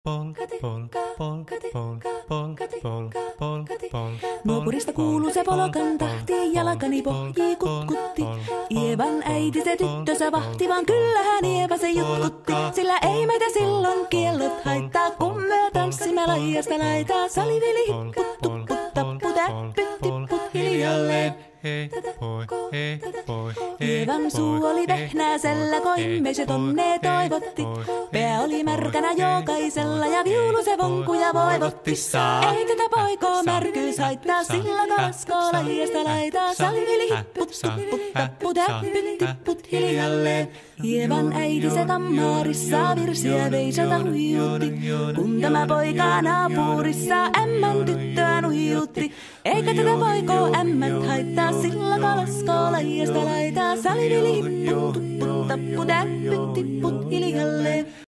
Nuopurista kuuluu se polokan tahti, jalkani pohjii kutkutti. Ievan äiti se tyttönsä vahti, vaan kyllähän Ieva se jutkutti. Sillä ei meitä silloin kiellot haittaa, kun me tanssimme laijasta laitaa. Salivili hipput, tupput, tapput, äppyt, tipput hiljalleen. Hei poi. Ievan suu oli vehnäisellä, koimme se tonne toivotti. Pää oli märkänä jokaisella ja viulu se vonkuja voivotti. Ei tätä poikoo märkyys haittaa, sillä kalaskoo laijasta laitaa. Salivili hipput, tupput, tapput, äppyt, tipput hiljalleen. Ievan äiti se tammaarissa virsiä veisata huijuutti. Kun tämä poika naapurissa ämmän tyttöä nuijuutti. Eikä tätä poikoo ämmät haittaa, sillä kalaskoo laijasta laitaa. Salivili hipput, tupput, tapput, äppyt, tipput hiljalleen.